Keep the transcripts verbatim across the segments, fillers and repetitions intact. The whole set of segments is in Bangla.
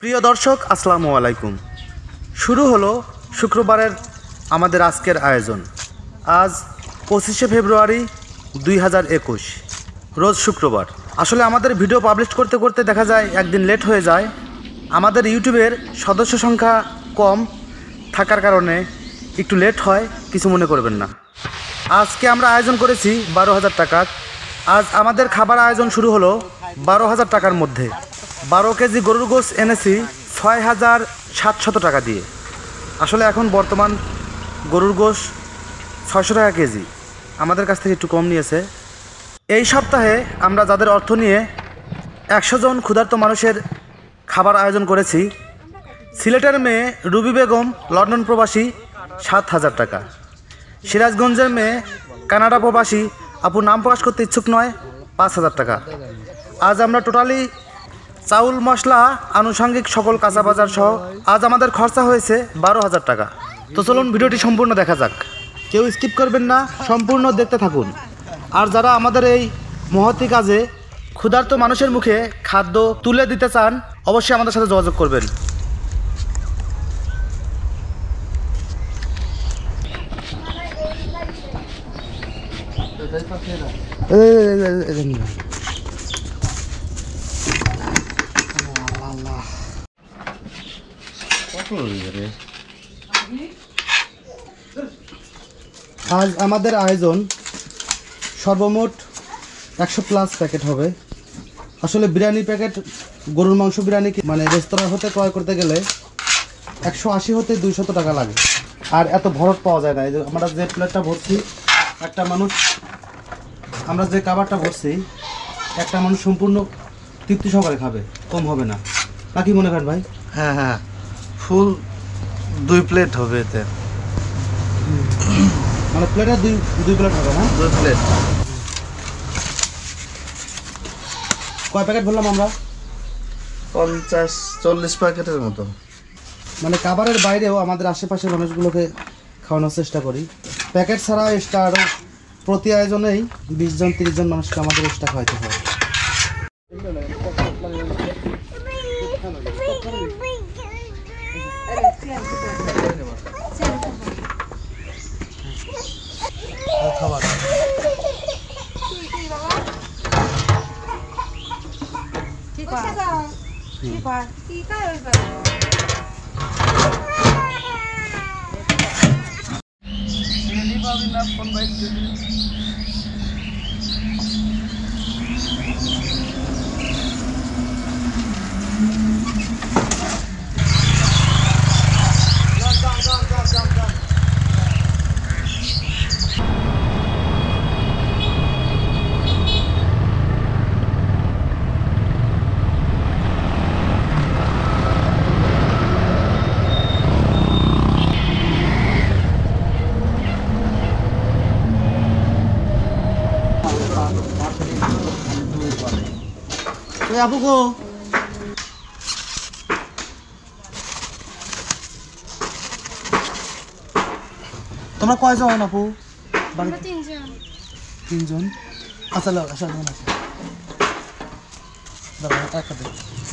প্রিয় দর্শক আসসালামু আলাইকুম। শুরু হলো শুক্রবারের আমাদের আজকের আয়োজন। আজ পঁচিশে ফেব্রুয়ারি দুই হাজার একুশ, রোজ শুক্রবার। আসলে আমাদের ভিডিও পাবলিশ করতে করতে দেখা যায় একদিন লেট হয়ে যায়। আমাদের ইউটিউবের সদস্য সংখ্যা কম থাকার কারণে একটু লেট হয়, কিছু মনে করবেন না। আজকে আমরা আয়োজন করেছি বারো হাজার টাকার। আজ আমাদের খাবার আয়োজন শুরু হলো বারো হাজার টাকার মধ্যে। বারো কেজি গরুর গোশ এনেছি ছয় হাজার সাতশত টাকা দিয়ে। আসলে এখন বর্তমান গরুর গোশ ছয়শো টাকা কেজি, আমাদের কাছ থেকে একটু কম নিয়েছে। এই সপ্তাহে আমরা যাদের অর্থ নিয়ে একশো জন ক্ষুধার্ত মানুষের খাবার আয়োজন করেছি। সিলেটের মেয়ে রুবি বেগম লন্ডন প্রবাসী সাত হাজার টাকা। সিরাজগঞ্জের মেয়ে কানাডা প্রবাসী আপু নাম প্রকাশ করতে ইচ্ছুক নয় পাঁচ হাজার টাকা। আজ আমরা টোটালি চাউল মশলা আনুষঙ্গিক সকল কাঁচা বাজার সহ আজ আমাদের খরচা হয়েছে বারো হাজার টাকা। তো চলুন ভিডিওটি সম্পূর্ণ দেখা যাক, কেউ স্কিপ করবেন না, সম্পূর্ণ দেখতে থাকুন। আর যারা আমাদের এই মহতি কাজে ক্ষুধার্ত মানুষের মুখে খাদ্য তুলে দিতে চান অবশ্যই আমাদের সাথে যোগাযোগ করবেন। আজ আমাদের আয়োজন সর্বমোট একশো প্লাস প্যাকেট হবে। আসলে বিরিয়ানি প্যাকেট, গরুর মাংস বিরিয়ানি মানে রেস্তোরাঁ হতে ক্রয় করতে গেলে একশো আশি হতে দুইশত টাকা লাগে, আর এত ভরট পাওয়া যায় না। এই যে আমরা যে প্লেটটা ভরছি, একটা মানুষ আমরা যে খাবারটা ভরছি একটা মানুষ সম্পূর্ণ তৃপ্তি সহকারে খাবে, কম হবে না। নাকি মনে করেন ভাই? হ্যাঁ হ্যাঁ, ফুল দুই প্লেট হবে এতে। মানে প্লেটে দুই দুই প্লেট হবে না? দুই প্লেট। কয় প্যাকেট বললাম আমরা? পঞ্চাশ চল্লিশ প্যাকেটের মতো। মানে খাবারের বাইরেও আমাদের আশেপাশের মানুষগুলোকে খাওয়ানোর চেষ্টা করি। প্যাকেট ছাড়া এক্সট্রা আরও প্রতি আয়োজনেই বিশ জন তিরিশ জন মানুষকে আমাদের এক্সট্রা খাওয়াইতে হয়। খাবার আপু গো, তোমরা কয়জন আপু? তিনজন। তিনজন? আচ্ছা লোক আসা আছে টাকা দে।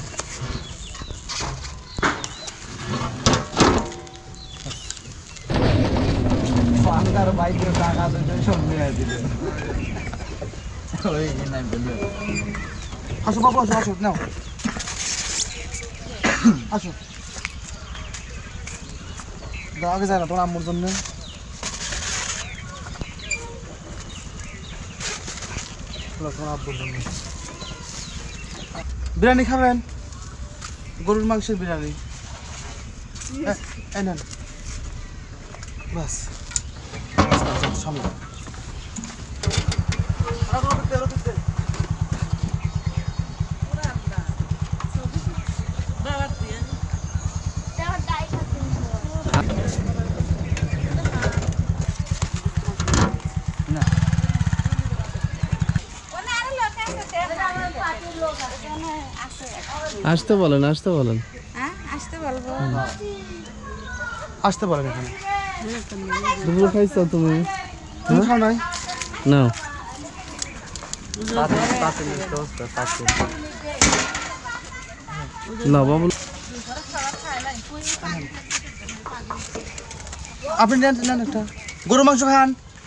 বাইকের টাকা সব নিয়ে দিলে। আসো বাবু, আসো আসো, নাও আসো। আগে যায় না তোমার আম্মুর জন্য। বিরিয়ানি খাবেন? গরুর মাংসের বিরিয়ানি নেন বাস। সামনে আসতে বলেন, আসতে বলেন, আসতে বলবো, আসতে বলেন। এখানে দুপুর খাইছো তুমি? তুমি খাও নাই? নাও। পাতে পাতে না বাবু আপনি নেন নেন একটা গরু মাংস খান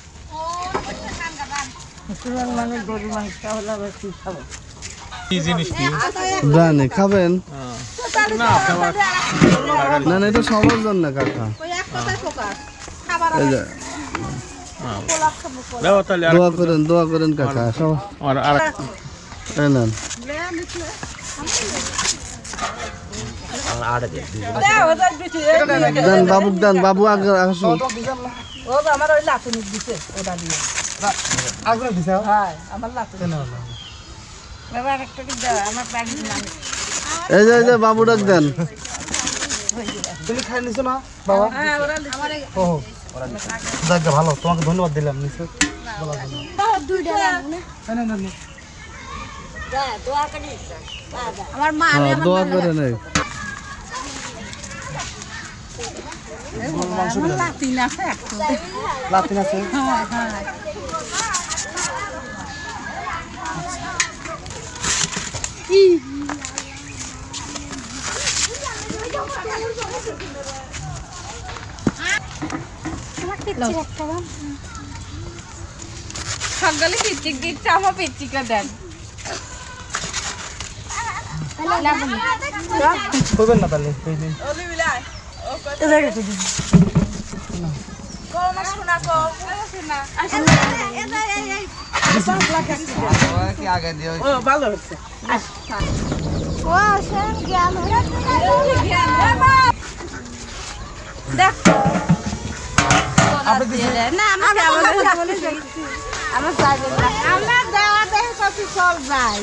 জানি খাবেন না না এটা সবার জন্য কাকা এই যে দোয়া করেন দোয়া করেন কাকা সব এই নেন দেন বাবুক দেন বাবু আগে আসুন এই যে এই যে বাবু ডাক দেন তুমি খাই নিছো না বাবা যাক ভালো তোমাকে ধন্যবাদ দিলাম নিছো আমার মা দোয়া করে নেই লাতিন আছে লাতিন আছে সকালে পিচিক দিচ্ছে আমার পিচিকা দেন করবেন না তাহলে ভালো হচ্ছে দেখো না আমার আমরা দেওয়া দেখে কত সব যায়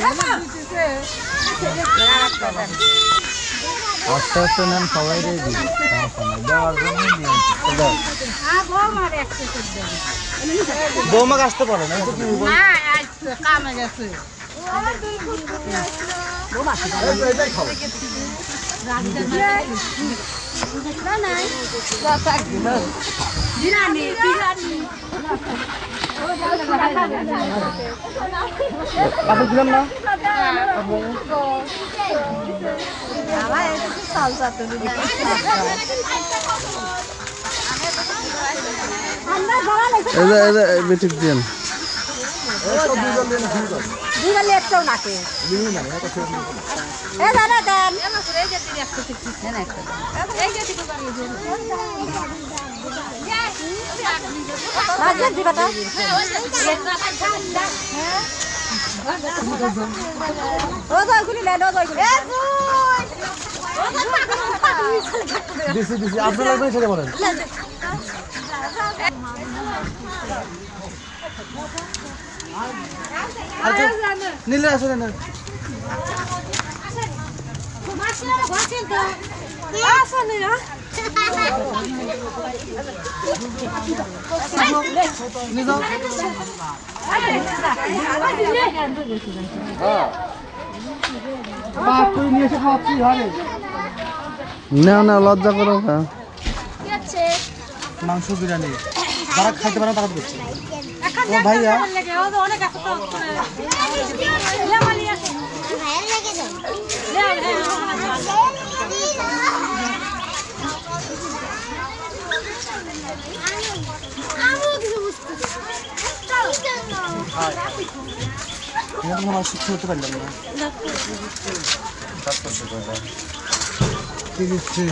আস্তে আস্তে নেন সবাই রেডি দেওয়ার জন্য বৌমাকে আসতে পারে না কামে গেছে আপনি দিলাম না বেঠিক দিন একটাও নাকে দিছি দিছি আপনি লাগবে সেটা বলেন আচ্ছা নিলে আসলে না না না লজ্জা করো না মাংস বিরিয়ানি যারা খাইতে পারে তারা দিচ্ছে ও ভাইয়া শিক্ষা হতে পারলাম না ঠিক আছে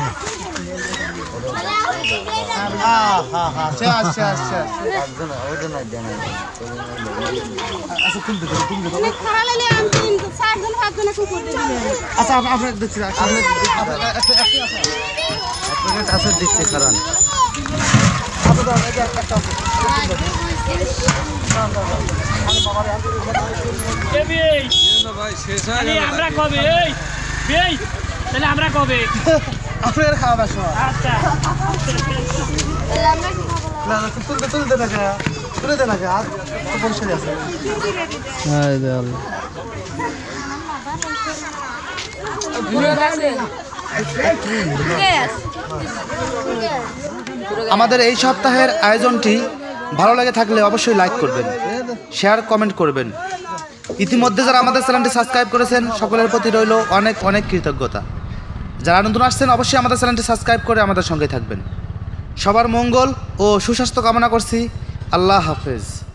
আচ্ছা আপনার দেখছি আপনার কাছে দেখছি খারাপ আমরা কবে তাহলে আমরা কবে আপনার খাওয়া দাওয়া আচ্ছা না না তুলতে তুলতে থাকে তুলে দেন আগে আর পরিষ্কার আছে হ্যাঁ দেয়াল আমাদের এই সপ্তাহের আয়োজনটি ভালো লেগে থাকলে অবশ্যই লাইক করবেন, শেয়ার কমেন্ট করবেন ইতিমধ্যে যারা আমাদের চ্যানেলটি সাবস্ক্রাইব করেছেন সকলের প্রতি রইল অনেক অনেক কৃতজ্ঞতা। যারা নতুন আসছেন অবশ্যই আমাদের চ্যানেলটি সাবস্ক্রাইব করে আমাদের সঙ্গে থাকবেন। সবার মঙ্গল ও সুস্বাস্থ্য কামনা করছি। আল্লাহ হাফেজ।